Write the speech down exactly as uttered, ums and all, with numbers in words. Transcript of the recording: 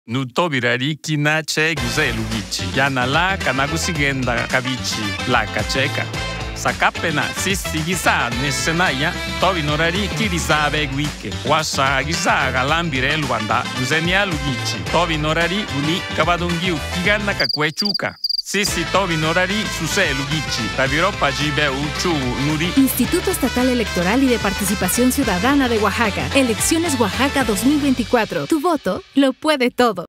Nutobirari kinache guze lugichi. Yanala kanagusigenda kabichi la kacheka. Sakapena sisigisa nesenaya tobi norari kirisabe guike. Washa gisa galambire luanda guzenia lugichi. Tobi norari uni kabadungiu kigana kakwechuka. Sisi tobi norari suse lugichi. Tabiropa jibe uchu nuri. Instituto Estatal Electoral y de Participación Ciudadana de Oaxaca. Elecciones Oaxaca dos mil veinticuatro. Tu voto lo puede todo.